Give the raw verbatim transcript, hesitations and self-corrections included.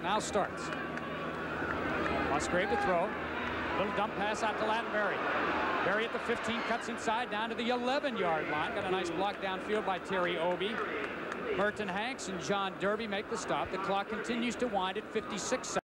now starts. Musgrave to throw. Little dump pass out to Lattenberry. Berry at the fifteen, cuts inside down to the eleven yard line. Got a nice block downfield by Terry Obie. Merton Hanks and John Derby make the stop. The clock continues to wind at fifty-six seconds.